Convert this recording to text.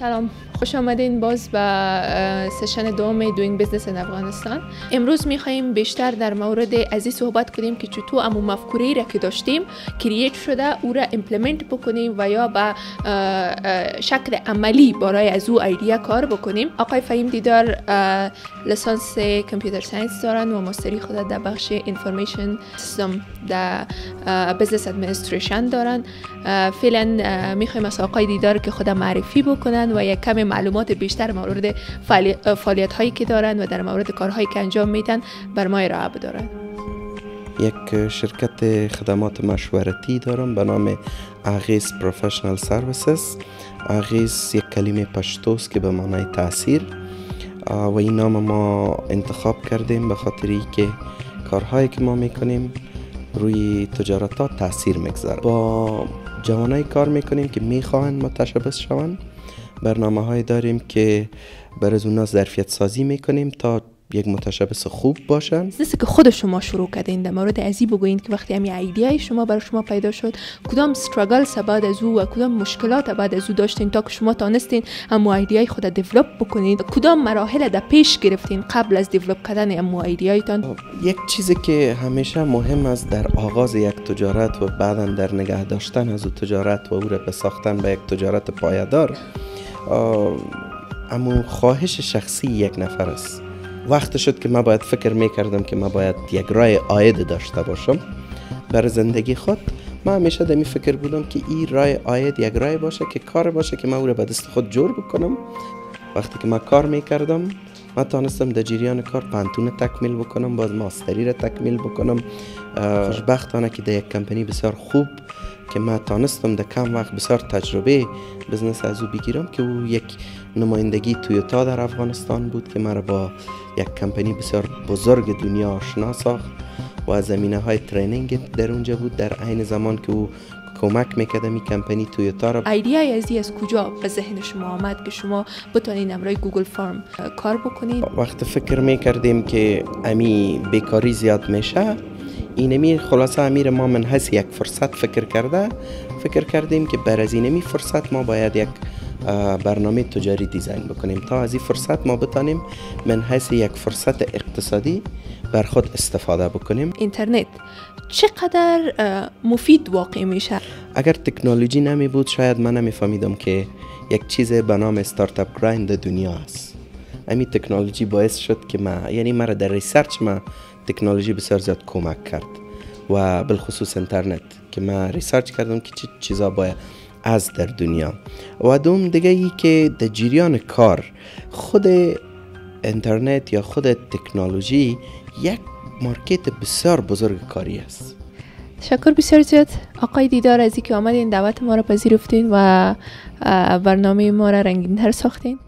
سلام، خوش آمدین باز به سشن دوم دوینگ بیزنس ان افغانستان. امروز می‌خوایم بیشتر در مورد از این صحبت کنیم که چطور امو مفکوره‌ای را که داشتیم کرییت شده او را ایمپلمنت بکنیم و یا به شکل عملی برای از او ایده کار بکنیم. آقای فهیم دیدار لیسانس کامپیوتر ساینس دارن و ماستری خود در بخش انفورمیشن سیستم در بیزنس ادمنستریشن دارن. فعلا می‌خوایم از آقای دیدار که خود معرفی بکنن و یک کم معلومات بیشتر مورد فعالیت هایی که دارن و در مورد کارهایی که انجام میدن بر ما ارائه بدارن. یک شرکت خدمات مشورتی دارم به نام اغیز پروفشنال سرویسز. اغیز یک کلمه پشتوست که به معنای تاثیر و این نام ما انتخاب کردیم به خاطری که کارهایی که ما میکنیم روی تجارت ها تاثیر میگذاره. با جوانای کار میکنیم که میخواهند متشبث شوند. برنامه های داریم که برای اونا ظرفیت سازی میکنیم تا یک متشبث خوب باشن. بیزنسی که خود شما شروع کردین در مورد ازی بگوین که وقتی همین ایده شما برای شما پیدا شد کدام استراگلز بعد از او و کدام مشکلات بعد از او داشتین تا که شما تونستین همو ایده خود دیولپ بکنید، کدام مراحل در پیش گرفتین قبل از دیولپ کردن همو ایده تان؟ یک چیزی که همیشه مهم است در آغاز یک تجارت و بعدا در نگه داشتن از او تجارت و او را به ساختن به یک تجارت پایدار اما خواهش شخصی یک نفر است. وقت شد که من باید فکر میکردم که من باید یک راه عاید داشته باشم برای زندگی خود. من همیشه دمی فکر بودم که این راه عاید یک راه باشه که کار باشه که من او را به دست خود جور بکنم. وقتی که من کار میکردم من تانستم در جریان کار پانتون تکمیل بکنم، باز ماستری را تکمیل بکنم. خوشبختانه که در یک کمپانی بسیار خوب که من تانستم در کم وقت بسیار تجربه بزنس از او بگیرم که او یک نمایندگی تویوتا در افغانستان بود که مرا با یک کمپانی بسیار بزرگ دنیا آشنا ساخت و از زمینه های ترینینگ در اونجا بود. در عین زمان که او کمک میکرد می کمپانی تویوتا را. ایده ازی از کجا به ذهن شما آمد که شما بتونین امروی گوگل فرم کار بکنید؟ وقت فکر میکردیم که امی بیکاری زیاد میشه، اینمی خلاصه امیر ما من حس یک فرصت فکر کردیم که بر از اینمی فرصت ما باید یک برنامه تجاری دیزاین بکنیم تا از این فرصت ما بتانیم من حیث یک فرصت اقتصادی بر خود استفاده بکنیم. اینترنت چقدر مفید واقع میشه؟ اگر تکنولوژی نمی بود شاید من نمیفهمیدم که یک چیز به نام استارتاپ گرایند دنیا است. همین تکنولوژی باعث شد که مرا در ریسرچ تکنولوژی بسیار زیاد کمک کرد و بالخصوص اینترنت که من ریسرچ کردم که چه چیزا باید از در دنیا. و دوم دیگه ای که در جریان کار خود اینترنت یا خود تکنولوژی یک مارکت بسیار بزرگ کاری است. تشکر بسیار زیاد آقای دیدار از اینکه آمدین دعوت ما را پذیرفتین و برنامه ما را رنگین‌تر ساختین.